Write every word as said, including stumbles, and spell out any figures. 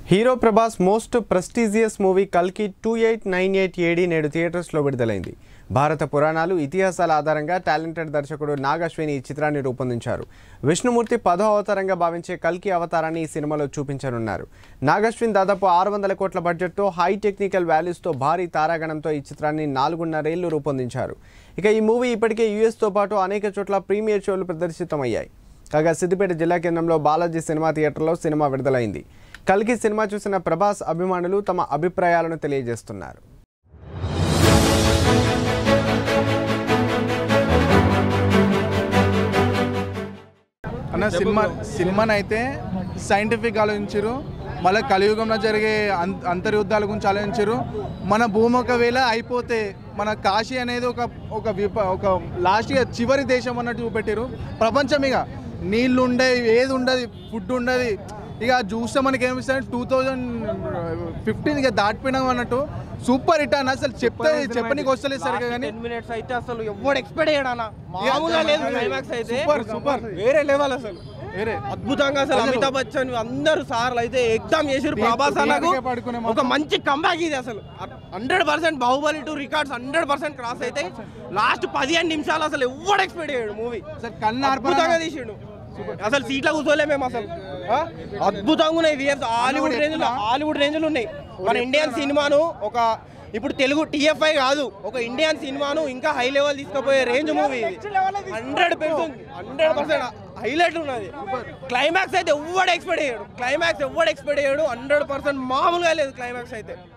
Hero Prabhas most prestigious movie కల్కి two eight nine eight AD నేడు థియేటర్స్లో విడుదలైంది. భారత పురాణాలు ఇతిహాసాల ఆధారంగా టాలెంటెడ్ దర్శకుడు నాగ్ అశ్విన్ ఈ చిత్రాన్ని రూపొందించారు. విష్ణుమూర్తి పదో అవతారంగా భావించే కల్కి అవతారాన్ని ఈ సినిమాలో చూపించనున్నారు. నాగ్ అశ్విన్ దాదాపు ఆరు వందల కోట్ల బడ్జెట్తో హై టెక్నికల్ వాల్యూస్తో భారీ తారాగణంతో ఈ చిత్రాన్ని నాలుగున్నరేళ్లు రూపొందించారు. ఇక ఈ మూవీ ఇప్పటికే యూఎస్తో పాటు అనేక చోట్ల ప్రీమియర్ షోలు ప్రదర్శితమయ్యాయి. కాగా సిద్దిపేట జిల్లా కేంద్రంలో బాలాజీ సినిమా థియేటర్లో సినిమా విడుదలైంది. కల్కి సినిమా చూసిన ప్రభాస్ అభిమానులు తమ అభిప్రాయాలను తెలియజేస్తున్నారు. అన్న సినిమా సినిమాని అయితే సైంటిఫిక్ ఆలోచించారు. మళ్ళీ కలియుగంలో జరిగే అంతర్యుద్ధాల గురించి ఆలోచించారు. మన భూమి ఒకవేళ అయిపోతే మన కాశీ అనేది ఒక ఒక విప ఒక లాస్ట్గా చివరి దేశం అన్నట్టు చూపెట్టారు. ప్రపంచం ఇక నీళ్ళు ఉండేది, ఏది ఉండదు, ఫుడ్ ఉండదు. ఇక చూస్తే మనకి ఏమిస్తుంది టూ థౌజండ్ ఫిఫ్టీన్ ఇక దాటిపోయినాం అన్నట్టు. సూపర్ హిట్ అన్న. అసలు చెప్తే చెప్పనీకి వస్తలేదు సరిగా కానీ మినిట్స్ అయితే అసలు ఎవడు ఎక్స్పెక్ట్ చేయడానా మామూలుగా లేదు. క్లైమాక్స్ అయితే సూపర్ సూపర్ వేరే లెవెల్ అసలు వేరే అద్భుతంగా. అసలు అమితాబ్ బచ్చన్ అందరు సార్లు అయితే ఎగ్జామ్ చేసారు. ప్రభాస్ అన్నకు ఒక మంచి కంబ్యాక్ ఇది. అసలు hundred percent Baahubali two records hundred percent cross అయితే లాస్ట్ పదిహేను నిమిషాలు అసలు ఎవడు ఎక్స్పెక్ట్ చేయడు. మూవీ కన్నా అద్భుతంగా తీసిండు. అసలు సీట్లో కూర్చోలే మేము. అసలు అద్భుతంగా ఉన్నాయి. విఎఫ్స్ హాలీవుడ్ రేంజ్లో హాలీవుడ్ రేంజ్లు ఉన్నాయి. మన ఇండియన్ సినిమాను ఒక ఇప్పుడు తెలుగు టీఎఫ్ఐ కాదు, ఒక ఇండియన్ సినిమాను ఇంకా హై లెవెల్ తీసుకుపోయే range movie. Hundred percent hundred percent highlight ఉన్నది. క్లైమాక్స్ అయితే ఎవడు ఎక్స్పెక్ట్ చేయడు. క్లైమాక్స్ ఎవడు ఎక్స్పెక్ట్ చేయడు. హండ్రెడ్ పర్సెంట్ మామూలుగా లేదు క్లైమాక్స్ అయితే.